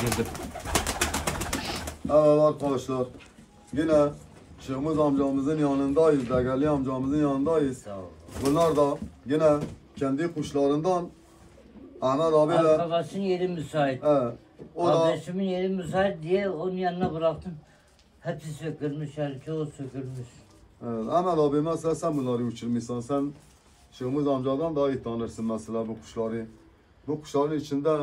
girdim. Evet arkadaşlar, yine Şehmuz amcamızın yanındayız, Degeli amcamızın yanındayız. Sağ ol. Bunlar da yine kendi kuşlarından Ahmet abiyle, Arkadaşın yeri müsait. o da Kardeşimin yeri müsait diye onun yanına bıraktım. Hepsi sökülmüş yani çoğu sökülmüş. Ahmet abi mesela sen bunları uçurmuşsun, sen Şehmuz amcadan daha iyi tanırsın mesela bu kuşları. Bu kuşların içinde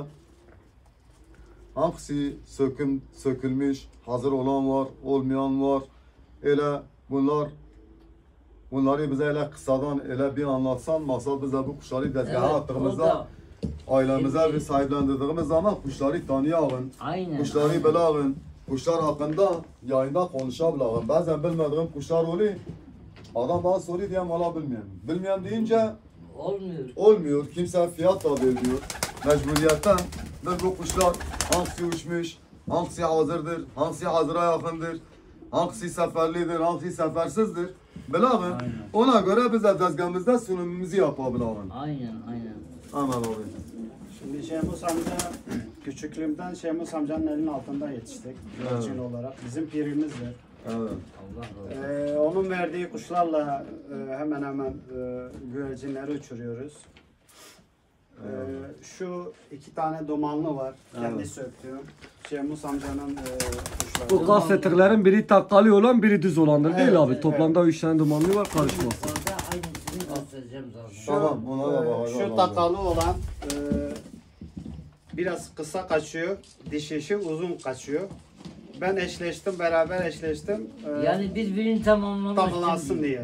hangisi sökülmüş, hazır olan var, olmayan var. Öyle bunları bize öyle kısadan öyle bir anlatsan, masal bize bu kuşları dezgaha attığımızda, ailemize bir sahiplendirdiğimiz zaman kuşları tanıyalım, Aynen. kuşları bilelim, kuşlar hakkında yayında konuşabilelim. Bazen bilmediğim kuşlar oluyor, adam bana soruyor diye valla bilmiyorum. Bilmiyorum deyince Olmuyor. olmuyor, kimse fiyat da vermiyor. Mecburiyetten biz bu kuşlar hangisi uçmuş, hangisi hazırdır, hangisi hazıra yakındır, hangisi seferlidir, hangisi sefersizdir. Bilelim. Aynen. Ona göre biz de tezgahımızda sunumumuzu yapabilelim. Aynen aynen. Aman abi. Şimdi Şehmus amca küçüklüğümden Şehmus amcanın elinin altında yetiştik. Güvercin olarak. Bizim pirimizdir. Evet. Allah razı olsun. Onun verdiği kuşlarla hemen hemen güvercinleri uçuruyoruz. Şu iki tane domanlı var. Kendi Evet. söktüğüm. Şehmus amcanın kuşları. Bu gafetirlerin biri takkalı olan biri düz olandır değil Evet, abi. evet. Toplamda 3 tane dumanlı var karışmaz. Orada aynısını göstereceğim zaten. Şu, Tamam, ona da bakacağız şu abi. takalı olan biraz kısa kaçıyor. Dişişi uzun kaçıyor. Ben eşleştim, beraber eşleştim. Yani birbirini tamamlamış. tamamlansın diye.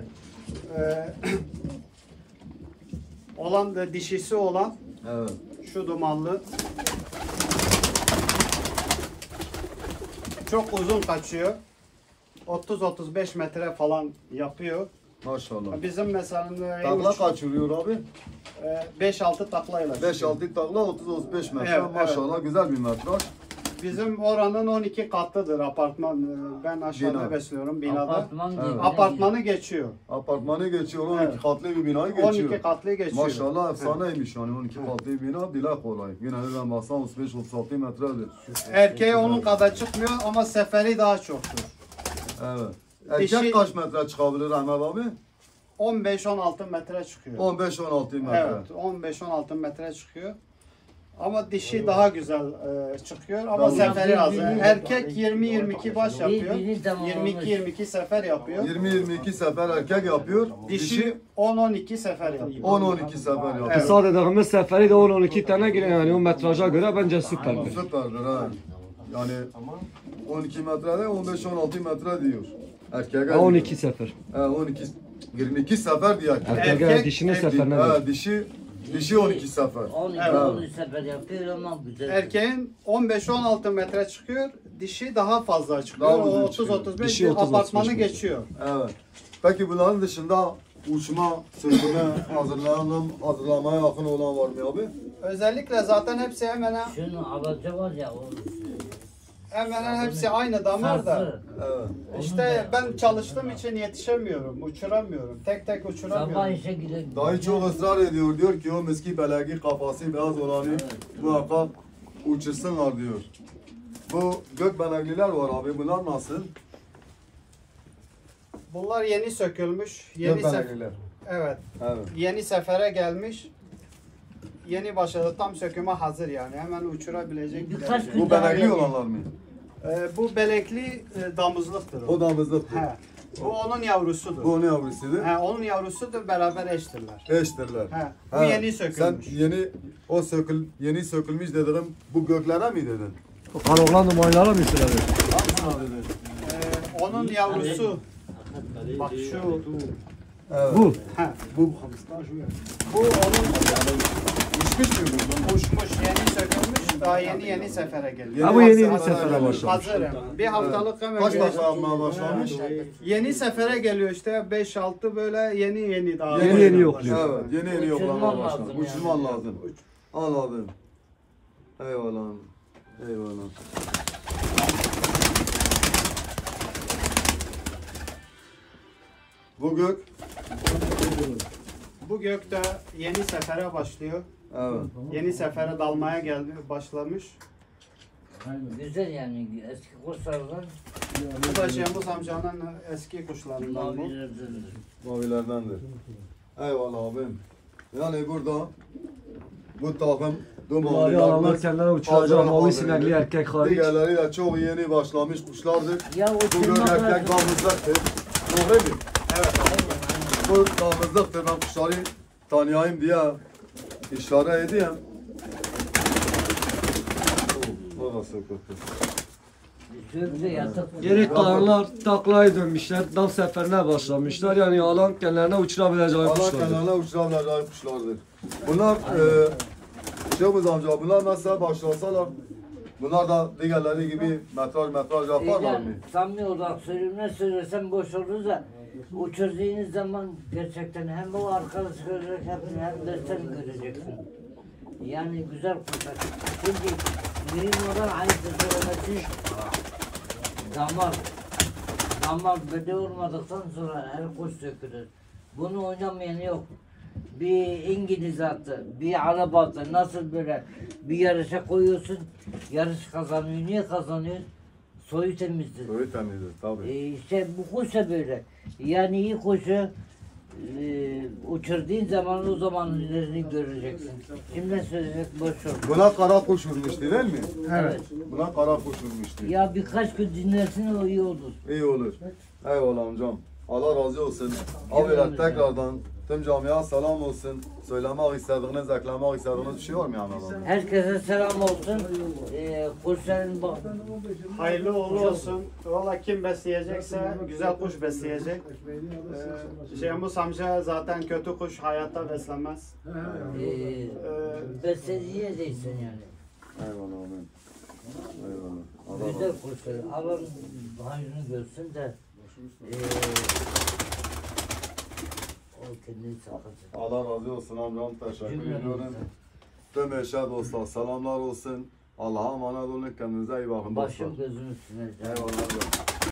Olan da dişisi olan Evet. şu dumanlı. Çok uzun kaçıyor. 30-35 metre falan yapıyor. Maşallah. Bizim mesela Takla kaçırıyor abi? 5-6 taklayla. 5-6 takla 30-35 metre. Evet, Maşallah güzel bir metraj. Bizim oranın 12 katıdır apartman. Ben aşağıda Bina. besliyorum binada. Apartman Evet. gibi. Apartmanı geçiyor. Apartmanı geçiyor, 12 Evet. katlı bir binayı geçiyor. 12 katlı geçiyor. Maşallah Evet. efsaneymiş yani 12 katlı bir bina dile kolay. Yine nereden baksan 35-36 metredir. Erkeği onun kadar çıkmıyor ama seferi daha çoktur. Evet. Erkek Dişi- kaç metre çıkabilir Ahmet abi? 15-16 metre çıkıyor. 15-16 metre. Evet, 15-16 metre çıkıyor. Ama dişi daha güzel çıkıyor ama Tamam. seferi az. Birbirini- Erkek 20-22 baş yapıyor. Birbirini tamamlamış. 22-22 sefer yapıyor. 20-22 sefer erkek yapıyor. Dişi 10-12 sefer yapıyor. 10-12 sefer yapıyor. Evet. Kısa dediğimiz seferi de 10-12 tane giriyor yani o metraja göre bence süperdir. Süperdir ha. Yani 12 metrede 15-16 metre diyor. Erkeğe 12 sefer. 12 22 sefer diyor erkek. Erkeğe dişinin seferine Ha, ver. dişi 12 sefer. 12 Evet. 13 sefer yapıyor ama güzel. Erkeğin 15-16 metre çıkıyor. Dişi daha fazla çıkıyor. Daha uzun O çıkıyor. 30-35 Dişi 30-35 apartmanı metre. geçiyor. Evet. Peki bunların dışında uçma, söküme, hazırlamaya yakın olan var mı abi? Özellikle zaten hepsi hemen Şunu alaca var ya o hemen hepsi aynı damar da. sarsı. Evet. İşte ben çalıştığım için yetişemiyorum, uçuramıyorum. Tek tek Sabah uçuramıyorum. işe gidelim. Dayı çok ısrar ediyor. Diyor ki o miski belegi kafası beyaz olanı muhakkak uçursunlar diyor. Bu gök benekliler var abi. Bunlar nasıl? Bunlar yeni sökülmüş. Yeni Gök benekliler. Evet. Evet. Yeni sefere gelmiş. Yeni başladı. Tam söküme hazır yani. Hemen uçurabilecek. Birkaç derecede. gün Bu benekli olanlar mı? Bu belekli damızlıktır o. O damızlıktır. He. Bu onun yavrusudur. Bu ne yavrusuydu? He, onun yavrusudur, beraber eştirler. Eştirler. He. Bu Ha, yeni sökülmüş. Sen yeni sökülmüş dediğim bu göklere mi dedin? Karaoğlan numarayla mı sürer? Hangisine dedin? Onun yavrusu. Bak şu. Evet. Bu. He. Bu Bu onun uçmuş mu bu? uçmuş, yeni sökülmüş. Daha yeni sefere geliyor. Ha bu yeni Hazır- sefere başlamış. Hazır hemen. Bir haftalık hemen Kaç geliyor. defa yapmaya başlamış? Yeni sefere geliyor işte 5-6 böyle yeni daha. Yeni yokluyor. Evet, yeni Uçurman yoklamaya lazım başladı. yani. Uçurman lazım. Anladım. Eyvallah. Eyvallah. Bu gök. Bu gökte yeni sefere başlıyor. Evet. Yeni sefere dalmaya başlamış. Güzel yani eski kuşlardan Bu da Şemuz amcanın eski kuşlarından bu. mavilerdendir. Mavilerdendir. Eyvallah abim. Yani burada bu takım Bu mavi alanlar kendilerine uçuracak mavi sinekli erkek hariç. Diğerleri de çok yeni başlamış kuşlardır. Ya Bu uçurmak erkek lazım. damızlıktır. Doğru mu? Evet. Bu damızlıktır. Ben kuşları tanıyayım diye işaret edeyim. Orası kötü. Sözde yatıp Geri kalanlar taklaya dönmüşler, dam seferine başlamışlar. Yani alan kendilerine uçurabileceği Allah kuşlardır. kenarına uçurabileceği kuşlardır. Bunlar Şevuz amca bunlar mesela başlasalar bunlar da diğerleri gibi metraj yaparlar mı? Samimi olarak söylüyorum, ne söylesem boş olur da uçurduğunuz zaman gerçekten hem o arkadaş görecek hem de sen göreceksin. Yani güzel kuşlar. Çünkü mühim olan aynı söylemesi damar bede olmadıktan sonra her kuş sökülür. Bunu oynamayan yok. Bir İngiliz atı, bir Arap atı nasıl böyle bir yarışa koyuyorsun, yarış kazanıyor. Niye kazanıyor? Soyu temizdir. Öyle temizdir tabii. İşte bu kuş da böyle. Yani iyi kuşu uçurduğun zaman o zaman ilerini göreceksin. Şimdi söyleyecek boş ver. Buna kara kuş vurmuştu değil mi? Evet. Buna kara kuş vurmuştu. Ya birkaç gün dinlersin o iyi olur. İyi olur. Eyvallah amcam. Allah razı olsun. Abiler tekrardan tüm camiye selam olsun. Söylemek istediğiniz, eklemek istediğiniz bir şey var mı yani adamın? Herkese selam olsun. Kuşların bak. Hayırlı uğurlu olsun. Valla kim besleyecekse güzel kuş besleyecek. Şemuz amca zaten kötü kuş hayatta beslemez. Beslediği değilsin yani. Eyvallah abim. Eyvallah. Allah Güzel razı kuşlar. Allah hayrını görsün de o kendini sakınsın. Allah razı olsun amcam. Teşekkür Cümle ediyorum. olsun. Tüm eşe dostlar selamlar olsun. Allah'a emanet olun. Kendinize iyi bakın dostlar. Başım gözüm üstüne. Eyvallah.